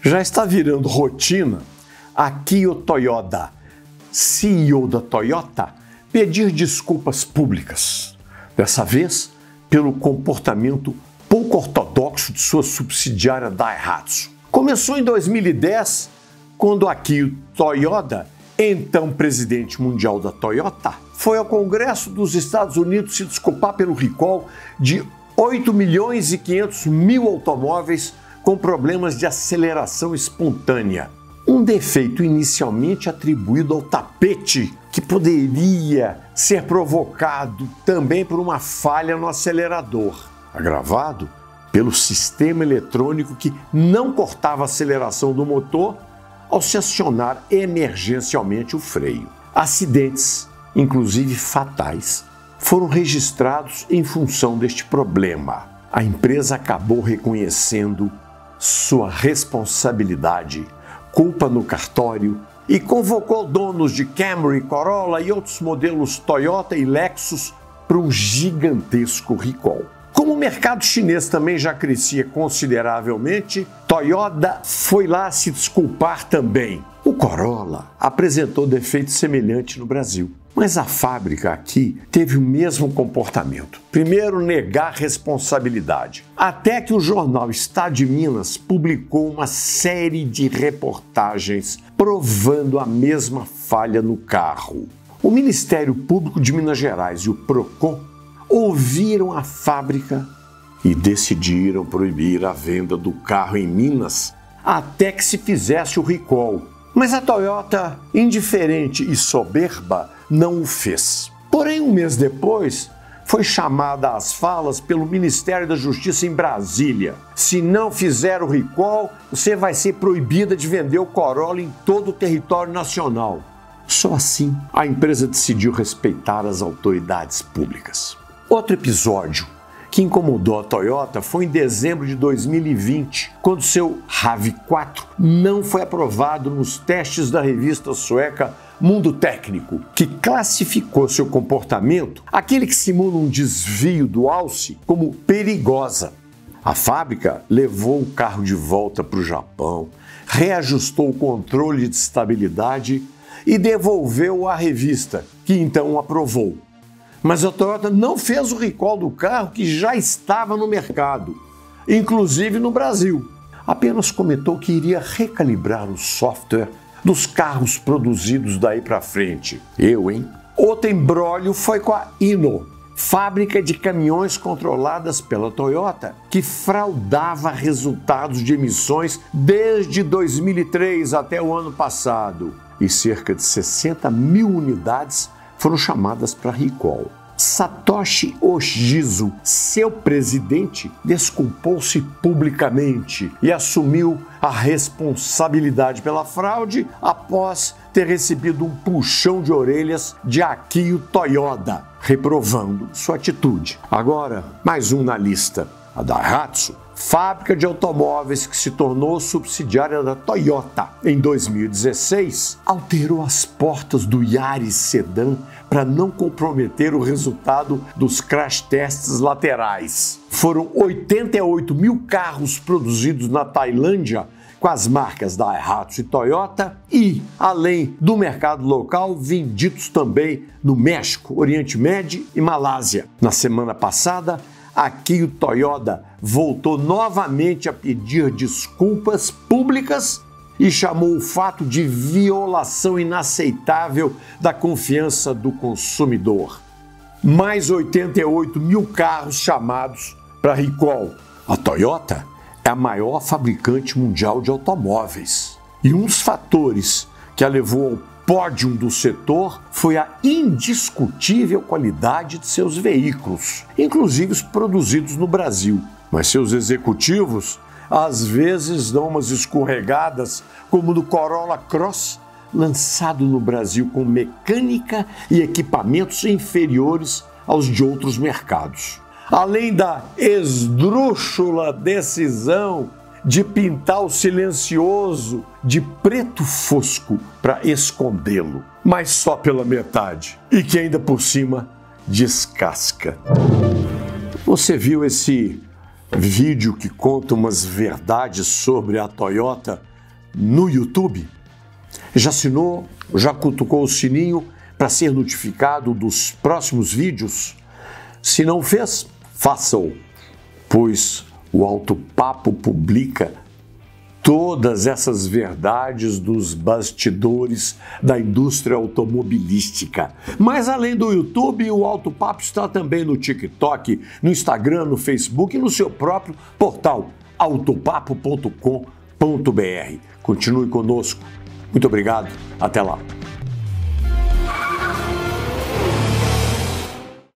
Já está virando rotina Akio Toyoda, CEO da Toyota, pedir desculpas públicas. Dessa vez, pelo comportamento pouco ortodoxo de sua subsidiária Daihatsu. Começou em 2010, quando Akio Toyoda, então presidente mundial da Toyota, foi ao Congresso dos Estados Unidos se desculpar pelo recall de 8.500.000 automóveis com problemas de aceleração espontânea. Um defeito inicialmente atribuído ao tapete, que poderia ser provocado também por uma falha no acelerador, agravado pelo sistema eletrônico que não cortava a aceleração do motor ao se acionar emergencialmente o freio. Acidentes, inclusive fatais, foram registrados em função deste problema. A empresa acabou reconhecendo sua responsabilidade, culpa no cartório, e convocou donos de Camry, Corolla e outros modelos Toyota e Lexus para um gigantesco recall. Como o mercado chinês também já crescia consideravelmente, Toyota foi lá se desculpar também. O Corolla apresentou defeito semelhante no Brasil, mas a fábrica aqui teve o mesmo comportamento. Primeiro, negar responsabilidade, até que o jornal Estado de Minas publicou uma série de reportagens provando a mesma falha no carro. O Ministério Público de Minas Gerais e o Procon ouviram a fábrica e decidiram proibir a venda do carro em Minas até que se fizesse o recall. Mas a Toyota, indiferente e soberba, não o fez. Porém, um mês depois, foi chamada às falas pelo Ministério da Justiça em Brasília. Se não fizer o recall, você vai ser proibida de vender o Corolla em todo o território nacional. Só assim, a empresa decidiu respeitar as autoridades públicas. Outro episódio que incomodou a Toyota foi em dezembro de 2020, quando seu RAV4 não foi aprovado nos testes da revista sueca Mundo Técnico, que classificou seu comportamento, aquele que simula um desvio do alce, como perigosa. A fábrica levou o carro de volta para o Japão, reajustou o controle de estabilidade e devolveu à revista, que então o aprovou. Mas a Toyota não fez o recall do carro que já estava no mercado, inclusive no Brasil. Apenas comentou que iria recalibrar o software dos carros produzidos daí para frente. Outro embrólio foi com a Hino, fábrica de caminhões controladas pela Toyota, que fraudava resultados de emissões desde 2003 até o ano passado. E cerca de 60.000 unidades foram chamadas para recall. Satoshi Oshizu, seu presidente, desculpou-se publicamente e assumiu a responsabilidade pela fraude após ter recebido um puxão de orelhas de Akio Toyoda, reprovando sua atitude. Agora, mais um na lista, a Daihatsu, fábrica de automóveis que se tornou subsidiária da Toyota. Em 2016, alterou as portas do Yaris Sedan para não comprometer o resultado dos crash tests laterais. Foram 88.000 carros produzidos na Tailândia com as marcas Daihatsu e Toyota e, além do mercado local, vendidos também no México, Oriente Médio e Malásia. Na semana passada, Akio Toyoda voltou novamente a pedir desculpas públicas e chamou o fato de violação inaceitável da confiança do consumidor. Mais 88.000 carros chamados para recall. A Toyota é a maior fabricante mundial de automóveis. E um dos fatores que a levou ao pódio do setor foi a indiscutível qualidade de seus veículos, inclusive os produzidos no Brasil. Mas seus executivos às vezes dão umas escorregadas, como no Corolla Cross, lançado no Brasil com mecânica e equipamentos inferiores aos de outros mercados. Além da esdrúxula decisão de pintar o silencioso de preto fosco para escondê-lo, mas só pela metade, e que ainda por cima descasca. Você viu esse vídeo que conta umas verdades sobre a Toyota no YouTube? Já assinou? Já cutucou o sininho para ser notificado dos próximos vídeos? Se não fez, faça-o, pois o Alto Papo publica todas essas verdades dos bastidores da indústria automobilística. Mas além do YouTube, o Alto Papo está também no TikTok, no Instagram, no Facebook e no seu próprio portal autopapo.com.br. Continue conosco. Muito obrigado. Até lá.